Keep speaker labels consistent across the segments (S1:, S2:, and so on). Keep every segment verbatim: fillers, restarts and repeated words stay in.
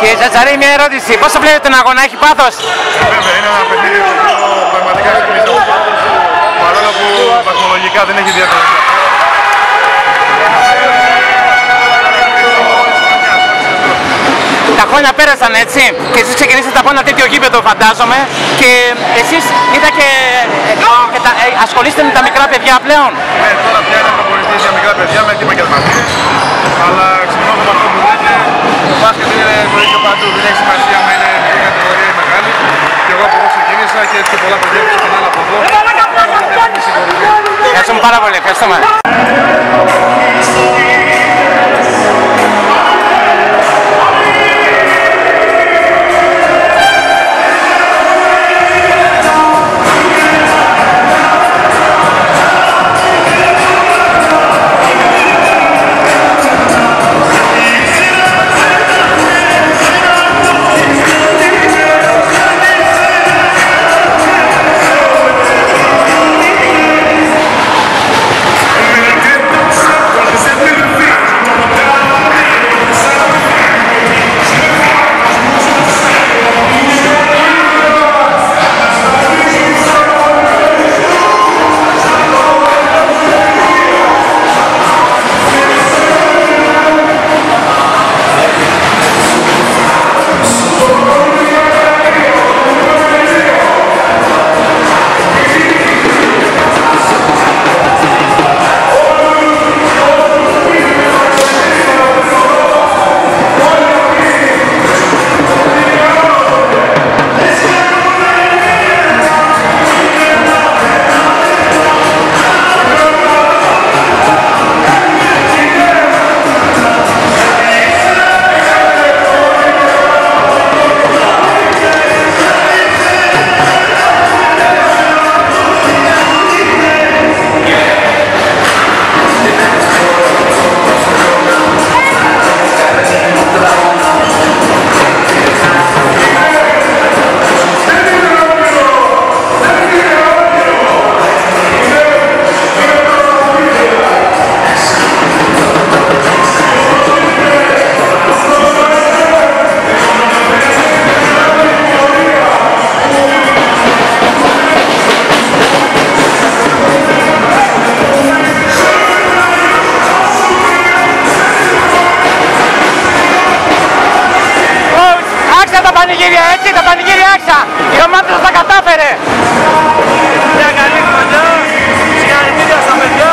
S1: Κύριε Τζατζαρή, μια ερώτηση. Πώς το βλέπετε τον αγώνα, έχει πάθος?
S2: Βέβαια, είναι ένα παιχνίδι που πραγματικά ξυπνίζει από πάθος, παρόλο που βαθμολογικά δεν έχει ιδιαίτερο.
S1: Τα χρόνια πέρασαν, έτσι, και εσείς ξεκινήσατε από ένα τέτοιο γήπεδο, φαντάζομαι, και εσείς είδα και, και τα, ασχολείστε με τα μικρά παιδιά πλέον.
S2: Ναι, τώρα πια είναι προπονητής για μικρά παιδιά με επαγγελματίες, αλλά ξυπνώ από αυτό που λέτε, το μπάσκετ είναι το ίδιο παντού, δεν έχει σημασία αν είναι μικρή κατηγορία ή μεγάλη, και εγώ από εδώ ξεκίνησα και έτσι και πολλά παιδιά που ξεκινάνε από εδώ.
S1: Ευχαριστούμε πάρα πολύ, ευχαριστούμε.
S3: πανηγύρια, έτσι, τα πανηγύρια άξα. Η ομάδα σας τα κατάφερε.
S4: Μια καλή χρονιά, συγχαρητήρια στα παιδιά,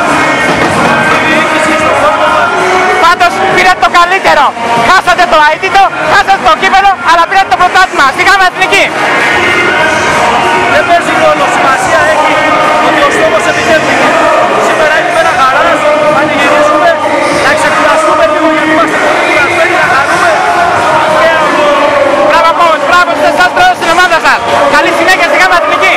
S4: στη διοίκηση, στον κόσμο μας.
S3: Πάντως πήρατε το καλύτερο. Χάσατε το αίτητο, χάσατε το κύπελλο, αλλά πήρατε το πρωτάθλημα. Στη Γάμα Εθνική.
S4: Δεν παίζει ρόλο, σημασία έχει ότι ο στόχος επιτεύχθηκε. Σήμερα είναι μέρα χαράς, πανηγυρίζουμε, να ξεκουραστούμε λίγο γιατί είμαστε πολύ κουρασμένοι, να χαρούμε.
S3: Μπράβο coach, μπράβο σε εσάς, μπράβο στην ομάδα σας. Καλή συνέχεια στη Γάμα Εθνική.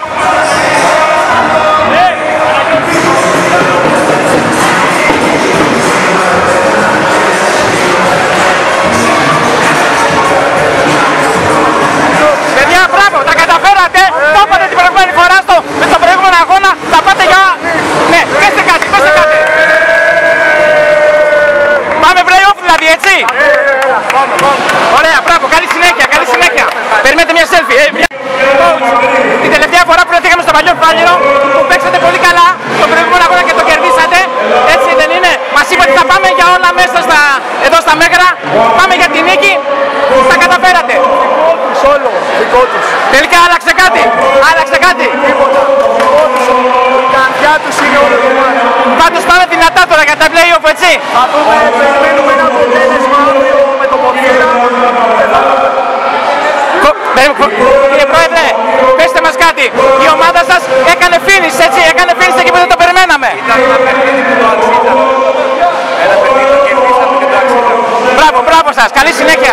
S3: Παιδιά, μπράβο, τα καταφέρατε. Το είπατε την προηγούμενη φορά στο, με τον προηγούμενο αγώνα. Θα πάτε για... Ναι, πέστε κάτι, πέστε κάτι. Πάμε play-off δηλαδή, έτσι. Ωραία, μπράβο, καλή συνέχεια, καλή συνέχεια. Περιμένετε μια selfie. Ε, μια... Την τελευταία φορά που πήγαμε στο παλιό Φάληρο, που παίξατε πολύ καλά τον προηγούμενο αγώνα και το κερδίσατε. Έτσι δεν είναι? Μας είπατε θα πάμε για όλα μέσα στα, εδώ στα Μέγρα. Πάμε για την νίκη. Τα καταφέρατε.
S4: Δικό τους όλο, δικό τους.
S3: Τελικά άλλαξε κάτι. Άλλαξε κάτι.
S4: Τίποτα. Δικό τους, η καρδιά τους είναι όλο το μάτι.
S3: Πάντως πάμε δυνατά τώρα για τα play-off, έτσι.
S4: Θα δούμε, περιμένουμε ένα αποτέλεσμα αύριο με το Ποδήρα.
S3: Κύριε Πρόεδρε, πέστε μας κάτι. Η ομάδα σας έκανε finish, έτσι, έκανε finish εκεί που δεν το περιμέναμε.
S4: Ήταν ένα παιχνίδι που το αξίζαμε. Ένα παιχνίδι που κερδίσαμε και το αξίζαμε.
S3: Μπράβο, μπράβο σας, καλή συνέχεια.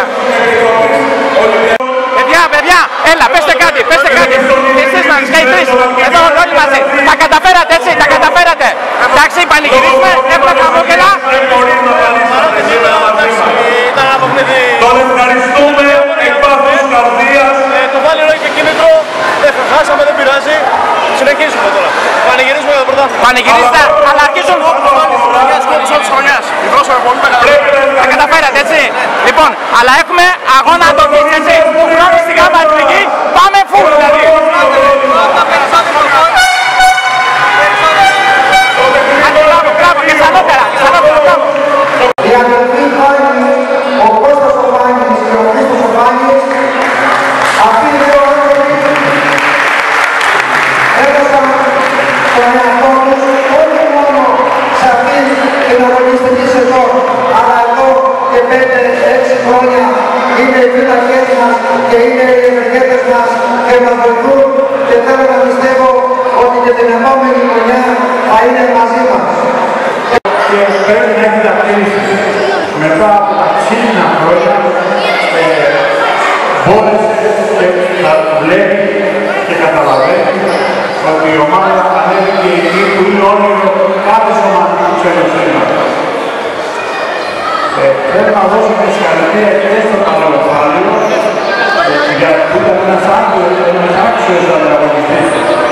S3: Παιδιά, παιδιά, έλα, πέστε κάτι, πέστε κάτι. Και εσείς μας, και οι τρεις, εδώ όλοι μαζί. Τα καταφέρατε, έτσι, τα καταφέρατε. Εντάξει, πανηγυρίζουμε, έχουμε χαμόγελα.
S4: Ήταν ένα παιχνίδι.
S5: Τον ευχαριστούμε εκ βάθους καρδίας.
S4: Το Φάληρο είχε κίνητρο, δεν χάσαμε, δεν πειράζει. Συνεχίζουμε τώρα. πανηγυρίζουμε για το πρωτάθλημα.
S3: Πανηγυρίστε, αλλά αρχίζουν.
S2: Της χρονιάς. Η δώσαμε πολύ μεγάλη.
S3: Τα καταφέρατε, έτσι. Λοιπόν, αλλά έχουμε αγώνα αντοχής, έτσι. Του χρόνου στη Γάμα Εθνική. Πάμε φουλ, δηλαδή. Άντε, μπράβο, μπράβο, και σανότερα, και σανότερα, μπράβο.
S6: Οι αδελφοί Βάνη, ο Κώστας ο Βάνης και ο Χρήστος ο Βάνης, αυτοί οι δύο άνθρωποι έδωσαν τον εαυτό τους όχι μόνο σε αυτή την αγωνιστική σεζόν, αλλά εδώ και πέντε έξι χρόνια είναι οι φύλακες μας και είναι οι ευεργέτες μας και μας βοηθούν και θέλω να πιστεύω ότι και την επόμενη χρονιά θα είναι μαζί μας.
S7: Και πρέπει να έχει τα κρίση μετά από τα ξύλινα χρόνια μπόρεσε και να βλέπει και καταλαβαίνει ότι η ομάδα ανέβηκε εκεί που είναι όνειρο κάθε σωματικού ξενοσύμματος. Πρέπει να δώσω και συγχαρητήρια και στο Καλοκεφάλαιο γιατί που ήταν ένας άξιος ανταγωνιστής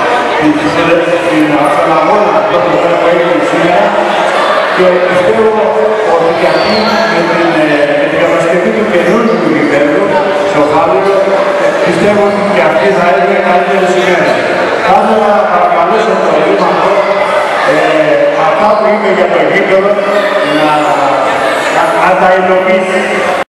S7: στον αγώνα που έγινε σήμερα και πιστεύω ότι και αυτοί με την κατασκευή του καινούργιου γηπέδου στο Χάλιο πιστεύω ότι και αυτοί θα είναι καλύτερες ημέρες. Θα ήθελα να παρακαλέσω το Δήμαρχο αυτά που είπε για το γήπεδο να τα υλοποιήσει.